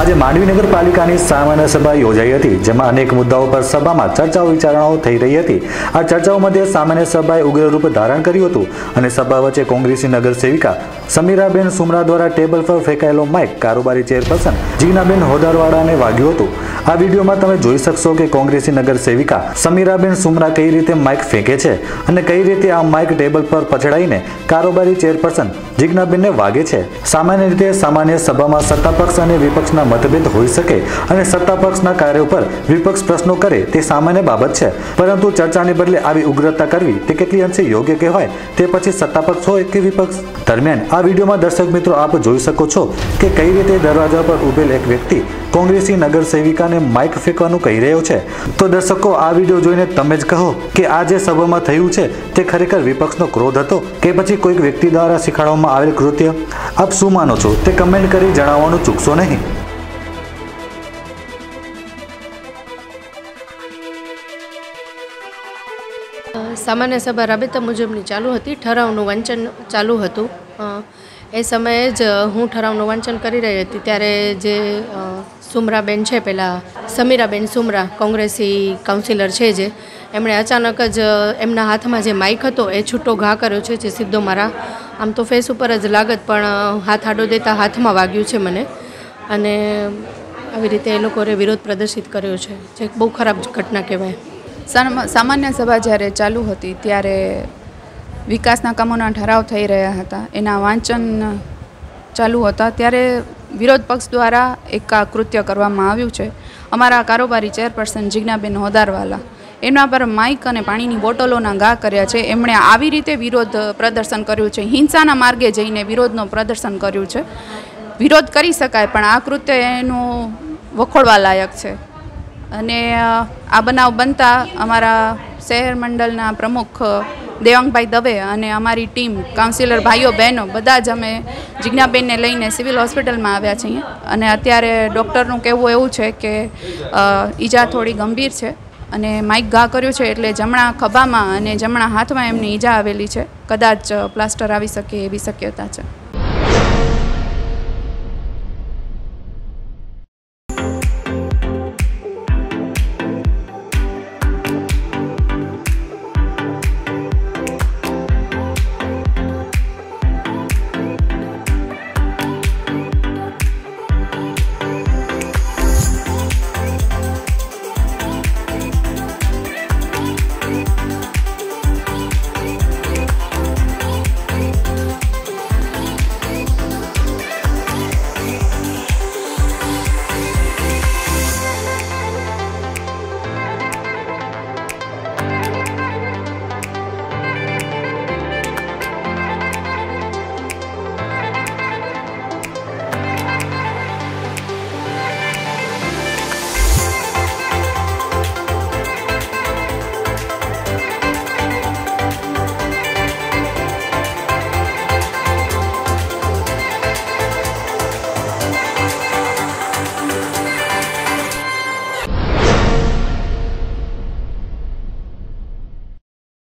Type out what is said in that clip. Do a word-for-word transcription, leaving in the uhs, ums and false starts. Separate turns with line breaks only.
આજે માંડવી નગરપાલિકાની સામાન્ય સભા યોજાઈ હતી, જેમાં અનેક મુદ્દાઓ પર સભામાં ચર્ચાઓ વિચારણાઓ થઈ રહી હતી। આ ચર્ચાઓ મધ્યે સામાન્ય સભાએ ઉગ્ર રૂપ ધારણ કર્યું હતું અને સભા વચ્ચે કોંગ્રેસી નગર સેવિકા સમીરાબેન સુમરા દ્વારા ટેબલ પર ફેંકાયેલો માઇક કારોબારી ચેરપર્સન જીજ્ઞાબેન હોદારવાડાને વાગ્યું હતું। આ વિડીયોમાં તમે જોઈ શકશો કે કોંગ્રેસી નગર સેવિકા સમીરાબેન સુમરા કઈ રીતે માઇક ફેંકે છે અને કઈ રીતે આ માઇક ટેબલ પર પછડાઈને કારોબારી ચેરપર્સન જીજ્ઞાબેનને વાગે છે। સામાન્ય રીતે સામાન્ય સભામાં સત્તાપક્ષ અને વિપક્ષના મતભેદ હોઈ શકે અને સત્તાપક્ષના કાર્યો પર વિપક્ષ પ્રશ્નો કરે તે સામાન્ય બાબત છે, પરંતુ ચર્ચાને બદલે આવી ઉગ્રતા કરવી તે કેટલી અંશે યોગ્ય કહેવાય, તે પછી સત્તાપક્ષ હોય કે વિપક્ષ। દરમિયાન આ વિડીયોમાં દર્શક મિત્રો આપ જોઈ શકો છો કે કઈ રીતે દરવાજા પર ઉભેલ એક વ્યક્તિ કોંગ્રેસી નગર સેવિકાને માઇક ફેંકવાનું કહી રહ્યો છે। તો દર્શકો, આ વિડીયો જોઈને તમે જ કહો કે આ જે સભામાં થયું છે તે ખરેખર વિપક્ષનો ક્રોધ હતો કે પછી કોઈક વ્યક્તિ દ્વારા શીખવાડવામાં આવેલ કૃત્ય? આપ શું માનો છો તે કમેન્ટ કરી જણાવવાનું ચૂકશો નહીં।
સામાન્ય સભા રાબેતા મુજબની ચાલુ હતી, ઠરાવનું વાંચન ચાલુ હતું। એ સમયે જ હું ઠરાવનું વાંચન કરી રહી હતી ત્યારે જે સુમરાબેન છે, પહેલાં સમીરાબેન સુમરા કોંગ્રેસી કાઉન્સિલર છે, જે એમણે અચાનક જ એમના હાથમાં જે માઇક હતો એ છૂટો ઘા કર્યો છે, જે સીધો મારા આમ તો ફેસ ઉપર જ લાગત પણ હાથ આડો દેતા હાથમાં વાગ્યું છે મને, અને આવી રીતે એ લોકોએ વિરોધ પ્રદર્શિત કર્યો છે, જે બહુ ખરાબ ઘટના કહેવાય।
સામાન્ય સભા જ્યારે ચાલુ હતી ત્યારે વિકાસના કામોના ઠરાવ થઈ રહ્યા હતા, એના વાંચન ચાલુ હતા ત્યારે વિરોધ પક્ષ દ્વારા એક આ કૃત્ય કરવામાં આવ્યું છે। અમારા કારોબારી ચેરપર્સન જીજ્ઞાબેન હોદારવાલા એમના પર માઇક અને પાણીની બોટલોના ઘા કર્યા છે। એમણે આવી રીતે વિરોધ પ્રદર્શન કર્યું છે, હિંસાના માર્ગે જઈને વિરોધનો પ્રદર્શન કર્યું છે। વિરોધ કરી શકાય પણ આ કૃત્ય એનું વખોડવા લાયક છે। અને આ બનાવ બનતા અમારા શહેર મંડળના પ્રમુખ દેવાંગભાઈ દવે અને અમારી ટીમ કાઉન્સિલર ભાઈઓ બહેનો બધા જ અમે જીજ્ઞાબેનને લઈને સિવિલ હોસ્પિટલમાં આવ્યા છીએ, અને અત્યારે ડૉક્ટરનું કહેવું એવું છે કે ઈજા થોડી ગંભીર છે અને માઇક ઘા કર્યું છે એટલે જમણા ખભામાં અને જમણા હાથમાં એમની ઈજા આવેલી છે, કદાચ પ્લાસ્ટર આવી શકે એવી શક્યતા છે।